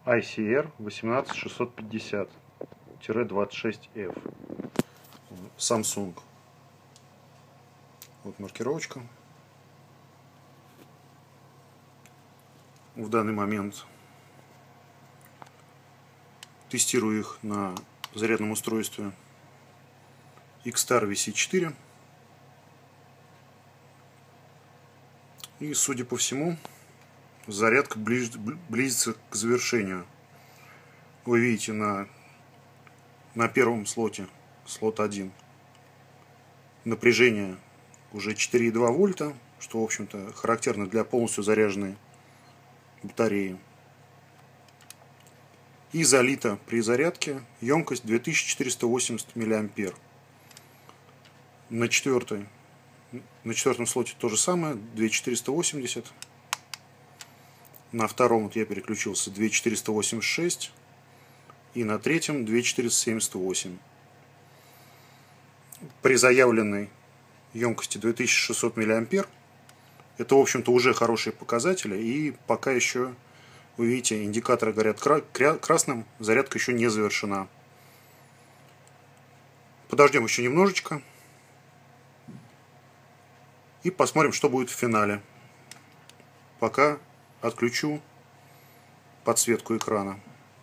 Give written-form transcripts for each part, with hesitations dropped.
ICR 18650-26F Samsung. Вот маркировочка. В данный момент тестирую их на зарядном устройстве X-Star VC4. И, судя по всему, зарядка близится к завершению. Вы видите на первом слоте, слот 1, напряжение уже 4,2 вольта, что, в общем-то, характерно для полностью заряженной батареи. И залита при зарядке емкость 2480 мА. На четвертом слоте то же самое, 2480. На втором вот я переключился 2486. И на третьем 2478. При заявленной емкости 2600 мА это, в общем-то, уже хорошие показатели. И пока еще, вы видите, индикаторы горят красным, зарядка еще не завершена. Подождем еще немножечко. И посмотрим, что будет в финале. Пока отключу подсветку экрана.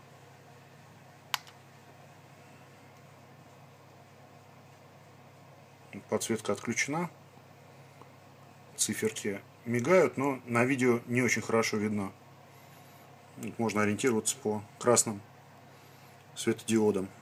Подсветка отключена. Циферки мигают, но на видео не очень хорошо видно. Можно ориентироваться по красным светодиодам.